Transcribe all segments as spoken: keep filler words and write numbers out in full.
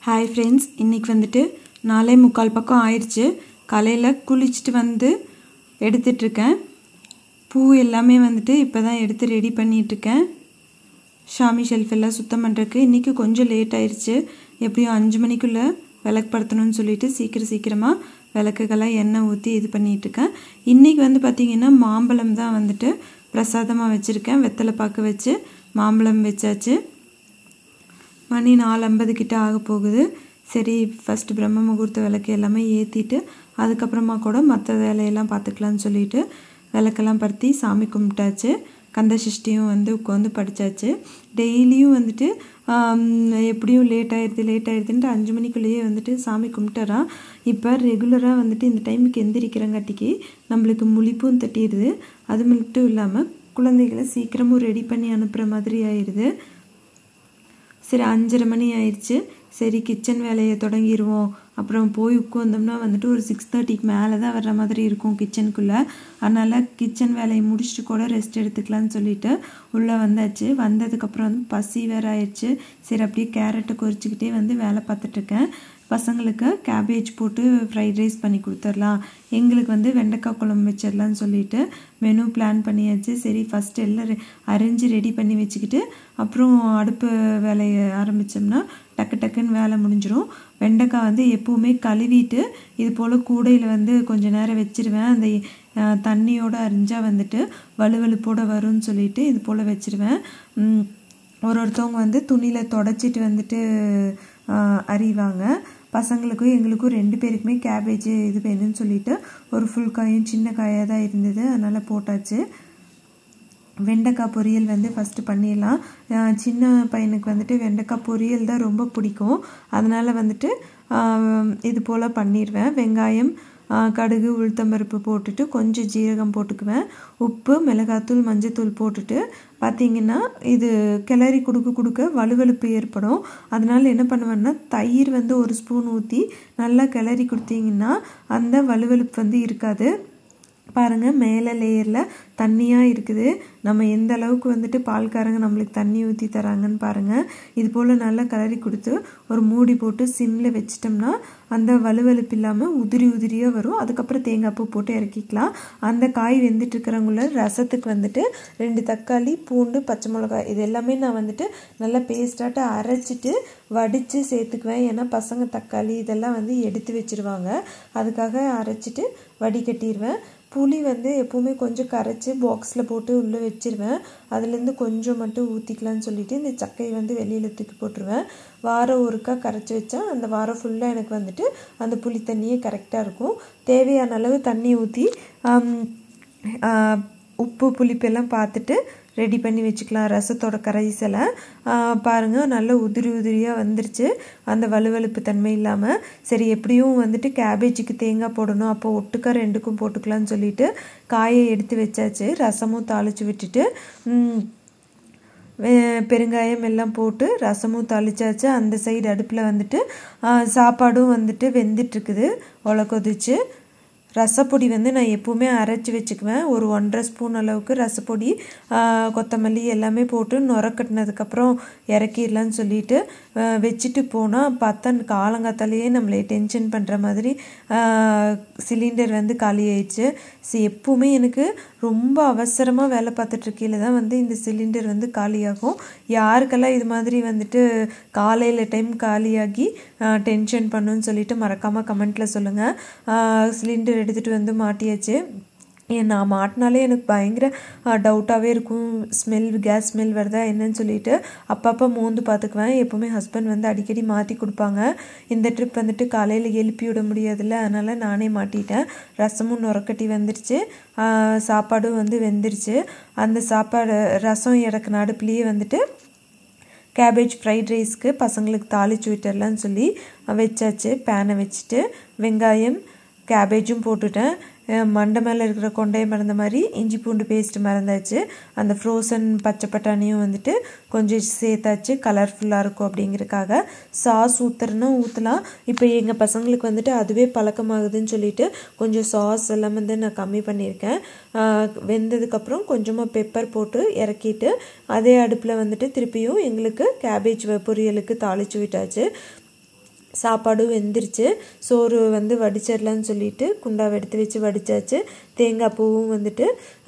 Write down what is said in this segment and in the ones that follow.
Hi friends, இன்றைக்கி வந்துட்டு நாலே முக்கால் பக்கம் ஆயிடுச்சு. காலையில் குளிச்சுட்டு வந்து எடுத்துட்ருக்கேன். பூ எல்லாமே வந்துட்டு இப்போ தான் எடுத்து ரெடி பண்ணிகிட்ருக்கேன். ஷாமி ஷெல்ஃப் எல்லாம் சுத்தம் பண்ணுறதுக்கு இன்றைக்கி கொஞ்சம் லேட் ஆயிடுச்சு. எப்படியும் அஞ்சு மணிக்குள்ளே விளக்குப்படுத்தணும்னு சொல்லிட்டு சீக்கிரம் சீக்கிரமாக விளக்குகளாக எண்ணெய் ஊற்றி இது பண்ணிகிட்ருக்கேன். இன்றைக்கி வந்து பார்த்திங்கன்னா மாம்பழம் தான் வந்துட்டு பிரசாதமாக வச்சுருக்கேன். வெத்தலை பாக்கு வச்சு மாம்பழம் வச்சாச்சு. மணி நாலு ஐம்பது கிட்ட ஆக போகுது. சரி, ஃபஸ்ட்டு பிரம்ம முகூர்த்த விளக்கு எல்லாமே ஏற்றிட்டு அதுக்கப்புறமா கூட மற்ற வேலையெல்லாம் பார்த்துக்கலான்னு சொல்லிட்டு விளக்கெல்லாம் படுத்தி சாமி கும்பிட்டாச்சு. கந்த சஷ்டியும் வந்து உட்காந்து படித்தாச்சு. டெய்லியும் வந்துட்டு எப்படியும் லேட் ஆகிடுது லேட் ஆகிடுதுன்ட்டு அஞ்சு மணிக்குள்ளேயே வந்துட்டு சாமி கும்பிட்டுறான். இப்போ ரெகுலராக வந்துட்டு இந்த டைமுக்கு எந்திரிக்கிறங்காட்டிக்கு நம்மளுக்கு முழிப்பும் தட்டிடுது. அது மட்டும் இல்லாமல் குழந்தைகளை சீக்கிரமும் ரெடி பண்ணி அனுப்புகிற மாதிரி ஆயிடுது. சரி, அஞ்சரை மணி ஆயிடுச்சு. சரி, கிச்சன் வேலையை தொடங்கிடுவோம். அப்புறம் போய் உட்காந்தோம்னா வந்துட்டு ஒரு சிக்ஸ் தேர்ட்டிக்கு மேலே தான் வர்ற மாதிரி இருக்கும் கிச்சனுக்குள்ளே. அதனால் கிச்சன் வேலையை முடிச்சுட்டு கூட ரெஸ்ட் எடுத்துக்கலான்னு சொல்லிட்டு உள்ளே வந்தாச்சு. வந்ததுக்கப்புறம் வந்து பசி வேறு ஆயிடுச்சு. சரி, அப்படியே கேரட்டை கொறிச்சிக்கிட்டே வந்து வேலை பார்த்துட்ருக்கேன். பசங்களுக்கு கேபேஜ் போட்டு ஃப்ரைட் ரைஸ் பண்ணி கொடுத்துடலாம், எங்களுக்கு வந்து வெண்டைக்காய் குழம்பு வச்சிடலான்னு சொல்லிட்டு மெனு பிளான் பண்ணியாச்சு. சரி, ஃபஸ்ட்டு எல்லாம் அரைஞ்சி ரெடி பண்ணி வச்சுக்கிட்டு அப்புறம் அடுப்பு வேலையை ஆரம்பித்தோம்னா டக்கு டக்குன்னு வேலை முடிஞ்சிடும். வெண்டைக்காய் வந்து எப்போவுமே கழுவிட்டு இது போல் கூடையில் வந்து கொஞ்சம் நேரம் வச்சுருவேன். அந்த தண்ணியோடு அரிஞ்சால் வந்துட்டு வலுவலுப்போடு வரும்னு சொல்லிட்டு இது போல் வச்சுருவேன். ஒரு ஒருத்தவங்க வந்து துணியில் தொடச்சிட்டு வந்துட்டு அறிவாங்க. பசங்களுக்கும் எங்களுக்கும் ரெண்டு பேருக்குமே கேபேஜ் இது வேணும்னு சொல்லிட்டு ஒரு ஃபுல் காயும் சின்ன காயாக தான் இருந்தது, அதனால் போட்டாச்சு. வெண்டைக்காய் பொரியல் வந்து ஃபஸ்ட்டு பண்ணிடலாம். சின்ன பையனுக்கு வந்துட்டு வெண்டைக்காய் பொரியல் தான் ரொம்ப பிடிக்கும். அதனால் வந்துட்டு இது போல் பண்ணிடுவேன். வெங்காயம், கடுகு, உளுத்தம்பருப்பு போட்டுட்டு கொஞ்சம் ஜீரகம் போட்டுக்குவேன். உப்பு, மிளகாத்தூள், மஞ்சத்தூள் போட்டுட்டு பார்த்திங்கன்னா இது கிளறி கொடுக்க கொடுக்க வலுவலுப்பு ஏற்படும். அதனால் என்ன பண்ணுவேன்னா தயிர் வந்து ஒரு ஸ்பூன் ஊற்றி நல்லா கிளறி கொடுத்தீங்கன்னா அந்த வலுவலுப்பு வந்து இருக்காது. பாருங்கள், மேலே லேயரில் தண்ணியாக இருக்குது. நம்ம எந்த அளவுக்கு வந்துட்டு பால்காரங்க நம்மளுக்கு தண்ணி ஊற்றி தராங்கன்னு பாருங்கள். இது போல் நல்லா கிளறி கொடுத்து ஒரு மூடி போட்டு சிம்மில் வச்சிட்டோம்னா அந்த வலுவலுப்பு இல்லாமல் உதிரி உதிரியாக வரும். அதுக்கப்புறம் தேங்காய் பூ போட்டு இறக்கிக்கலாம். அந்த காய் வெந்துட்டுருக்கிறவங்கள ரசத்துக்கு வந்துட்டு ரெண்டு தக்காளி, பூண்டு, பச்சை மிளகாய் இது எல்லாமே நான் வந்துட்டு நல்லா பேஸ்டாட்டு அரைச்சிட்டு வடித்து சேர்த்துக்குவேன். ஏன்னா பசங்க தக்காளி இதெல்லாம் வந்து எடுத்து வச்சுருவாங்க. அதுக்காக அரைச்சிட்டு வடிகட்டிடுவேன். புளி வந்து எப்போவுமே கொஞ்சம் கரைச்சி பாக்ஸில் போட்டு உள்ளே வச்சுருவேன். அதுலேருந்து கொஞ்சம் மட்டும் ஊற்றிக்கலான்னு சொல்லிவிட்டு இந்த சக்கையை வந்து வெளியில் தூக்கி போட்டுருவேன். வாரம் ஒருக்கா கரைச்சி வச்சா அந்த வாரம் ஃபுல்லாக எனக்கு வந்துட்டு அந்த புளி தண்ணியே கரெக்டாக இருக்கும். தேவையான அளவு தண்ணி ஊற்றி உப்பு புளிப்பெல்லாம் பார்த்துட்டு ரெடி பண்ணி வச்சுக்கலாம். ரசத்தோட கரைசலை பாருங்கள், நல்ல உதிரி உதிரியாக வந்துருச்சு, அந்த வலுவலுப்பு தன்மை இல்லாமல். சரி, எப்படியும் வந்துட்டு கேபேஜுக்கு தேங்காய் போடணும், அப்போ ஒட்டுக்கா ரெண்டுக்கும் போட்டுக்கலான்னு சொல்லிட்டு காயை எடுத்து வச்சாச்சு. ரசமும் தாளித்து விட்டுட்டு பெருங்காயம் எல்லாம் போட்டு ரசமும் தாளிச்சாச்சு. அந்த சைடு அடுப்பில் வந்துட்டு சாப்பாடும் வந்துட்டு வெந்துட்டுருக்குது ஒலை கொதிச்சு. ரசப்பொடி வந்து நான் எப்போவுமே அரைச்சி வச்சுக்குவேன். ஒரு ஒன்றரை ஸ்பூன் அளவுக்கு ரசப்பொடி, கொத்தமல்லி எல்லாமே போட்டு நுரக்கட்டினதுக்கப்புறம் இறக்கிடலான்னு சொல்லிட்டு வச்சுட்டு போனால் பார்த்தா காலங்காத்தாலேயே நம்மளை டென்ஷன் பண்ணுற மாதிரி சிலிண்டர் வந்து காலி ஆயிடுச்சு. ஸோ எப்போவுமே எனக்கு ரொம்ப அவசரமாக வேலை பார்த்துட்ருக்கையில் தான் வந்து இந்த சிலிண்டர் வந்து காலியாகும். யாருக்கெல்லாம் இது மாதிரி வந்துட்டு காலையில் டைம் காலியாகி டென்ஷன் பண்ணுன்னு சொல்லிட்டு மறக்காமல் கமெண்ட்டில் சொல்லுங்கள். சிலிண்டர் எடுத்துகிட்டு வந்து மாட்டியாச்சு. நான் மாட்டினாலே எனக்கு பயங்கர டவுட்டாகவே இருக்கும், ஸ்மெல் கேஸ் ஸ்மெல் வருதா என்னன்னு சொல்லிட்டு அப்பப்போ மோந்து பார்த்துக்குவேன். எப்போவுமே ஹஸ்பண்ட் வந்து அடிக்கடி மாற்றி கொடுப்பாங்க. இந்த ட்ரிப் வந்துட்டு காலையில் எழுப்பி விட முடியாதுல்ல, அதனால் நானே மாட்டிட்டேன். ரசமும் நுரக்கட்டி வந்துருச்சு, சாப்பாடும் வந்து வெந்துருச்சு. அந்த சாப்பாடு ரசம் இறக்குன அடுப்புலேயே வந்துட்டு கேபேஜ் ஃப்ரைட் ரைஸ்க்கு பசங்களுக்கு தாளிச்சு விட்டுடலான்னு சொல்லி வச்சாச்சு. பேனை வச்சுட்டு வெங்காயம் கேபேஜும் போட்டுட்டேன். மண்டை மேலே இருக்கிற கொண்டையை மறந்த மாதிரி இஞ்சி பூண்டு பேஸ்ட்டு மறந்தாச்சு. அந்த ஃப்ரோசன் பச்சை பட்டாணியும் வந்துட்டு கொஞ்சம் சேர்த்தாச்சு, கலர்ஃபுல்லாக இருக்கும் அப்படிங்கிறதுக்காக. சாஸ் ஊற்றுறதுனா ஊற்றலாம். இப்போ எங்கள் பசங்களுக்கு வந்துட்டு அதுவே பழக்கமாகுதுன்னு சொல்லிட்டு கொஞ்சம் சாஸ் எல்லாம் வந்து நான் கம்மி பண்ணியிருக்கேன். வெந்ததுக்கப்புறம் கொஞ்சமாக பெப்பர் போட்டு இறக்கிட்டு அதே அடுப்பில் வந்துட்டு திருப்பியும் எங்களுக்கு கேபேஜ் பொரியலுக்கு தாளித்து விட்டாச்சு. சாப்பாடும் வெந்துருச்சு. சோறு வந்து வடிச்சிடலான்னு சொல்லிட்டு குண்டாவை எடுத்து வச்சு வடித்தாச்சு. தேங்காய் பூவும் வந்துட்டு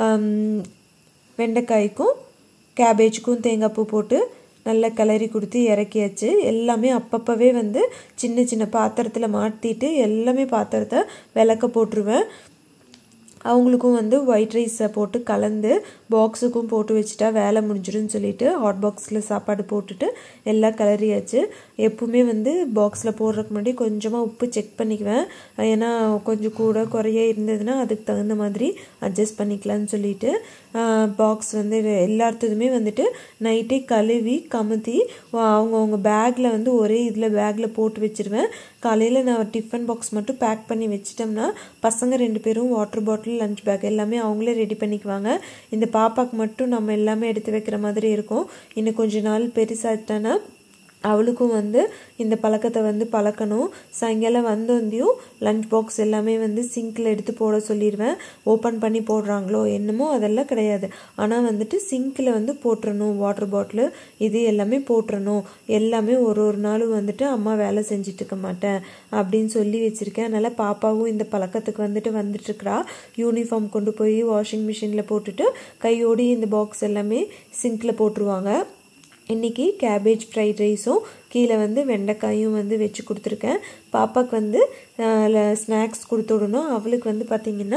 வெண்டைக்காய்க்கும் கேபேஜுக்கும் தேங்காய் பூ போட்டு நல்லா கிளறி கொடுத்து இறக்கியாச்சு. எல்லாமே அப்பப்போவே வந்து சின்ன சின்ன பாத்திரத்தில் மாட்டிட்டு எல்லாமே பாத்திரத்தை விளக்க போட்டுருவேன். அவங்களுக்கும் வந்து ஒயிட் ரைஸை போட்டு கலந்து பாக்ஸுக்கும் போட்டு வச்சுட்டா வேலை முடிஞ்சிடும்னு சொல்லிட்டு ஹாட் பாக்ஸில் சாப்பாடு போட்டுட்டு எல்லாம் கிளறியாச்சு. எப்பவுமே வந்து பாக்ஸில் போடுறதுக்கு முன்னாடி கொஞ்சமாக உப்பு செக் பண்ணிக்குவேன். ஏன்னா கொஞ்சம் கூட குறைய இருந்ததுன்னா அதுக்கு தகுந்த மாதிரி அட்ஜஸ்ட் பண்ணிக்கலான்னு சொல்லிட்டு பாக்ஸ் வந்து எல்லாத்துக்குமே வந்துட்டு நைட்டே கழுவி கமுத்தி அவங்கவுங்க பேக்கில் வந்து ஒரே இதில் பேக்கில் போட்டு வச்சுருவேன். காலையில் நான் டிஃபன் பாக்ஸ் மட்டும் பேக் பண்ணி வச்சிட்டோம்னா பசங்க ரெண்டு பேரும் வாட்டர் பாட்டில் லஞ்ச் பேக் எல்லாமே அவங்களே ரெடி பண்ணிக்குவாங்க. இந்த பாப்பாவுக்கு மட்டும் நம்ம எல்லாமே எடுத்து வைக்கிற மாதிரி இருக்கும். இன்னும் கொஞ்ச நாள் பெருசாகிட்டானா அவளுக்கும் வந்து இந்த பழக்கத்தை வந்து பழக்கணும். சாயங்காலம் வந்தோந்தியும் லஞ்ச் பாக்ஸ் எல்லாமே வந்து சிங்கில் எடுத்து போட சொல்லிடுவேன். ஓப்பன் பண்ணி போடுறாங்களோ என்னமோ அதெல்லாம் கிடையாது. ஆனால் வந்துட்டு சிங்கில் வந்து போட்டுறணும். வாட்டர் பாட்டிலு இது எல்லாமே போட்டுறணும். எல்லாமே ஒரு ஒரு நாளும் வந்துட்டு அம்மா வேலை செஞ்சுட்டு இருக்க மாட்டேன் அப்படின்னு சொல்லி வச்சுருக்கேன். அதனால் பாப்பாவும் இந்த பழக்கத்துக்கு வந்துட்டு வந்துட்டுருக்குறா. யூனிஃபார்ம் கொண்டு போய் வாஷிங் மிஷினில் போட்டுட்டு கையோடி இந்த பாக்ஸ் எல்லாமே சிங்கில் போட்டுருவாங்க. இன்றைக்கி கேபேஜ் ஃப்ரைட் ரைஸும் கீழே வந்து வெண்டைக்காயும் வந்து வச்சு கொடுத்துருக்கேன். பாப்பாவுக்கு வந்து ஸ்நாக்ஸ் கொடுத்து விடணும். அவளுக்கு வந்து பார்த்திங்கன்னா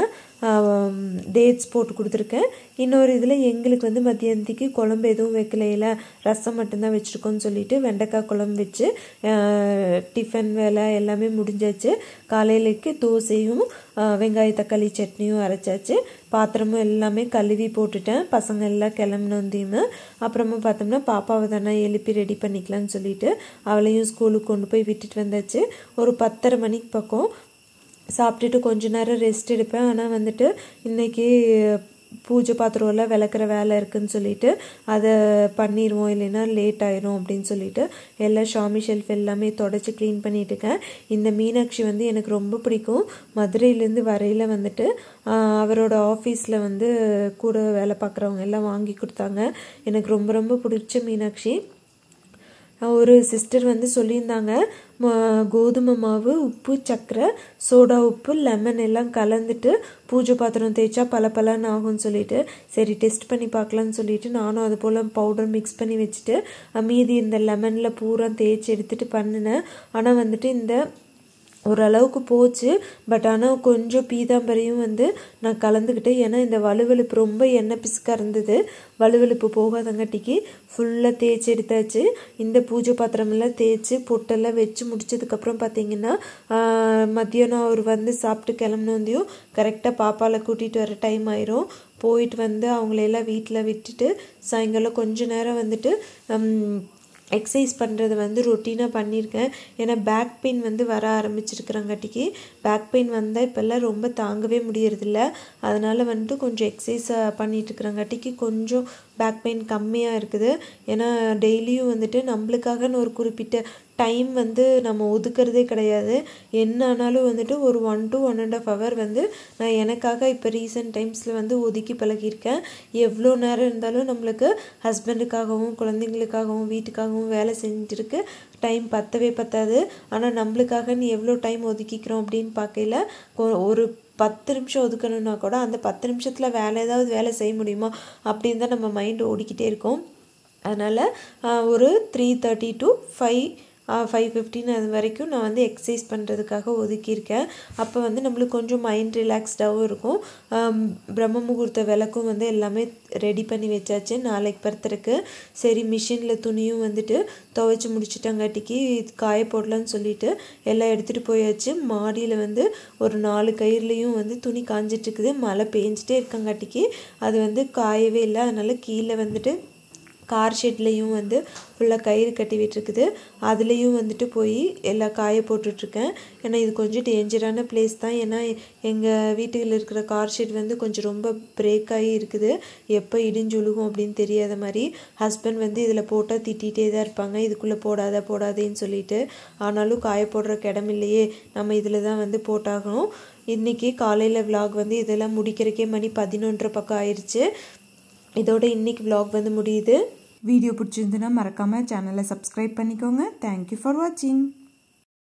டேட்ஸ் போட்டு கொடுத்துருக்கேன். இன்னொரு இதில் எங்களுக்கு வந்து மத்தியானத்துக்கு குழம்பு எதுவும் வைக்கலையில ரசம் மட்டும்தான் வச்சுருக்கோன்னு சொல்லிட்டு வெண்டைக்காய் குழம்பு வச்சு டிஃபன் வேலை எல்லாமே முடிஞ்சாச்சு. காலையிலக்கு தோசையும் வெங்காய தக்காளி சட்னியும் அரைச்சாச்சு. பாத்திரமும் எல்லாமே கழுவி போட்டுட்டேன். பசங்க எல்லாம் கிளம்புனோந்தையுமே அப்புறமா பார்த்தோம்னா பாப்பாவை தானே எழுப்பி ரெடி பண்ணிக்கலான்னு சொல்லிட்டு அவளையும் ஸ்கூலுக்கு கொண்டு போய் விட்டுட்டு வந்தாச்சு. ஒரு பத்தரை மணிக்கு பக்கம் சாப்பிட்டுட்டு கொஞ்ச நேரம் ரெஸ்ட் எடுப்பேன். ஆனால் வந்துட்டு இன்றைக்கி பூஜை பாத்திரம்லாம் விளக்குற வேலை இருக்குதுன்னு சொல்லிட்டு அதை பண்ணிடுவோம், இல்லைன்னா லேட் ஆயிரும் அப்படின்னு சொல்லிட்டு எல்லாம் ஷாமி ஷெல்ஃப் எல்லாமே தொடச்சி க்ளீன் பண்ணிட்டுருக்கேன். இந்த மீனாட்சி வந்து எனக்கு ரொம்ப பிடிக்கும். மதுரையிலேருந்து வரையில் வந்துட்டு அவரோட ஆஃபீஸில் வந்து கூட வேலை பார்க்குறவங்க எல்லாம் வாங்கி கொடுத்தாங்க. எனக்கு ரொம்ப ரொம்ப பிடிச்ச மீனாட்சி. ஒரு சிஸ்டர் வந்து சொல்லியிருந்தாங்க, கோதுமை மாவு, உப்பு, சர்க்கரை, சோடா உப்பு, லெமன் எல்லாம் கலந்துட்டு பூஜை பாத்திரம் தேய்ச்சா பல பலன்னு ஆகும்னு சொல்லிட்டு சரி டெஸ்ட் பண்ணி பார்க்கலான்னு சொல்லிட்டு நானும் அது போல் பவுடர் மிக்ஸ் பண்ணி வச்சுட்டு மீதி இந்த லெமனில் பூரா தேய்ச்சி எடுத்துகிட்டு பண்ணினேன். ஆனால் வந்துட்டு இந்த ஓரளவுக்கு போச்சு. பட் ஆனால் கொஞ்சம் பீதாம்பரையும் வந்து நான் கலந்துக்கிட்டேன். ஏன்னா இந்த வலுவலுப்பு ரொம்ப எண்ணெய் பிசுக்காக இருந்தது. வலுவலுப்பு போகாதங்காட்டிக்கு ஃபுல்லாக தேய்ச்சி எடுத்தாச்சு. இந்த பூஜை பாத்திரமெல்லாம் தேய்ச்சி பொட்டெல்லாம் வச்சு முடிச்சதுக்கப்புறம் பார்த்திங்கன்னா மத்தியானம் அவர் வந்து சாப்பிட்டு கிளம்புனோந்தையும் கரெக்டாக பாப்பாவில் கூட்டிகிட்டு வர டைம் ஆயிரும். போயிட்டு வந்து அவங்களையெல்லாம் வீட்டில் விட்டுட்டு சாயங்காலம் கொஞ்ச நேரம் வந்துட்டு எக்ஸசைஸ் பண்ணுறது வந்து ரொட்டீனாக பண்ணியிருக்கேன். ஏன்னா பேக் பெயின் வந்து வர ஆரம்பிச்சிருக்கிறங்காட்டிக்கு பேக் பெயின் வந்தால் இப்போல்லாம் ரொம்ப தாங்கவே முடியறதில்ல. அதனால் வந்துட்டு கொஞ்சம் எக்ஸசைஸ் பண்ணிகிட்ருக்கிறங்காட்டிக்கு கொஞ்சம் பேக் பெயின் கம்மியாக இருக்குது. ஏன்னா டெய்லியும் வந்துட்டு நம்மளுக்காகன்னு ஒரு குறிப்பிட்ட டைம் வந்து நம்ம ஒதுக்கிறதே கிடையாது. என்ன ஆனாலும் வந்துட்டு ஒரு one to one and half hour வந்து நான் எனக்காக இப்போ ரீசெண்ட் டைம்ஸில் வந்து ஒதுக்கி பழகியிருக்கேன். எவ்வளோ நேரம் இருந்தாலும் நம்மளுக்கு ஹஸ்பண்டுக்காகவும் குழந்தைங்களுக்காகவும் வீட்டுக்காகவும் வேலை செஞ்சுருக்கு டைம் பத்தவே பத்தாது. ஆனால் நம்மளுக்காக நீ எவ்வளோ டைம் ஒதுக்கிக்கிறோம் அப்படின்னு பார்க்கல ஒரு பத்து நிமிஷம் ஒதுக்கணுன்னா கூட அந்த பத்து நிமிஷத்தில் வேலை ஏதாவது வேலை செய்ய முடியுமா அப்படின்னு தான் நம்ம மைண்டு ஓடிக்கிட்டே இருக்கும். அதனால் ஒரு three thirty to five five fifteen அது வரைக்கும் நான் வந்து எக்ஸசைஸ் பண்ணுறதுக்காக ஒதுக்கியிருக்கேன். அப்போ வந்து நம்மளுக்கு கொஞ்சம் மைண்ட் ரிலாக்ஸ்டாகவும் இருக்கும். பிரம்ம முகூர்த்த விளக்கும் வந்து எல்லாமே ரெடி பண்ணி வச்சாச்சு நாளைக்கு பருத்துறதுக்கு. சரி மிஷினில் துணியும் வந்துட்டு துவைச்சி முடிச்சிட்டங்காட்டிக்கு காய போடலான்னு சொல்லிட்டு எல்லாம் எடுத்துகிட்டு போயாச்சு. மாடியில் வந்து ஒரு நாலு கயிறுலையும் வந்து துணி காஞ்சிட்ருக்குது. மழை பெஞ்சிட்டே இருக்கங்காட்டிக்கு அது வந்து காயவே இல்லை. அதனால் கீழே வந்துட்டு கார் ஷெட்லேயும் வந்து ஃபுல்லாக கயிறு கட்டி விட்டுருக்குது. அதுலேயும் வந்துட்டு போய் எல்லா காய போட்டுட்ருக்கேன். ஏன்னா இது கொஞ்சம் டேஞ்சரான பிளேஸ் தான். ஏன்னா எங்கள் வீட்டுகளில் இருக்கிற கார் ஷெட் வந்து கொஞ்சம் ரொம்ப பிரேக் ஆகி இருக்குது. எப்போ இடிஞ்சு விழுகும் அப்படின்னு தெரியாத மாதிரி ஹஸ்பண்ட் வந்து இதில் போட்டால் திட்டிகிட்டே தான் இருப்பாங்க, இதுக்குள்ளே போடாத போடாதேன்னு சொல்லிட்டு. ஆனாலும் காய போடுறக்கு இடம் இல்லையே, நம்ம இதில் தான் வந்து போட்டாகணும். இன்றைக்கி காலையில் விலாக் வந்து இதெல்லாம் முடிக்கிறக்கே மணி பதினொன்றரை பக்கம் ஆயிடுச்சு. இதோட இன்றைக்கி விலாக் வந்து முடியுது. வீடியோ பிடிச்சிருந்துன்னா மறக்காமல் சேனலை சப்ஸ்கிரைப் பண்ணிக்கோங்க. தேங்க்யூ ஃபார் வாட்சிங்.